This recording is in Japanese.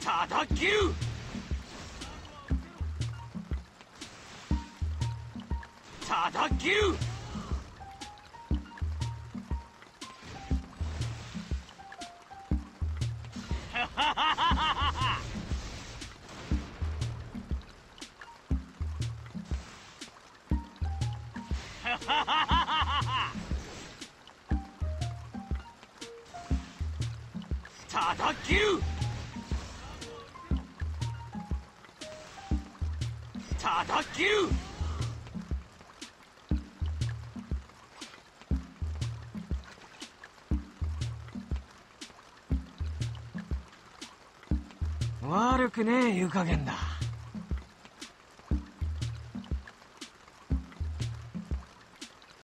ただきゅうただきゅうただきゅうただきゅう悪くねえ湯加減だ。